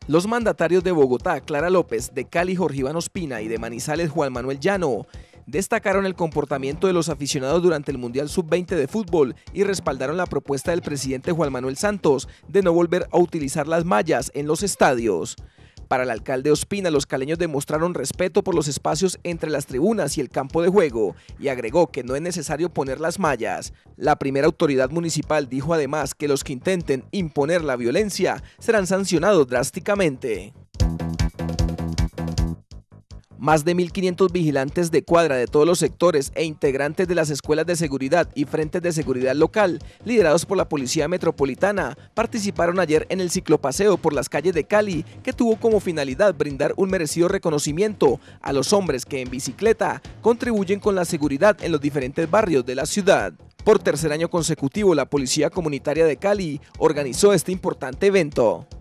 Los mandatarios de Bogotá, Clara López, de Cali, Jorge Iván Ospina y de Manizales, Juan Manuel Llano, destacaron el comportamiento de los aficionados durante el Mundial Sub-20 de fútbol y respaldaron la propuesta del presidente Juan Manuel Santos de no volver a utilizar las mallas en los estadios. Para el alcalde Ospina, los caleños demostraron respeto por los espacios entre las tribunas y el campo de juego y agregó que no es necesario poner las mallas. La primera autoridad municipal dijo además que los que intenten imponer la violencia serán sancionados drásticamente. Más de 1.500 vigilantes de cuadra de todos los sectores e integrantes de las escuelas de seguridad y frentes de seguridad local, liderados por la Policía Metropolitana, participaron ayer en el ciclopaseo por las calles de Cali, que tuvo como finalidad brindar un merecido reconocimiento a los hombres que en bicicleta contribuyen con la seguridad en los diferentes barrios de la ciudad. Por tercer año consecutivo, la Policía Comunitaria de Cali organizó este importante evento.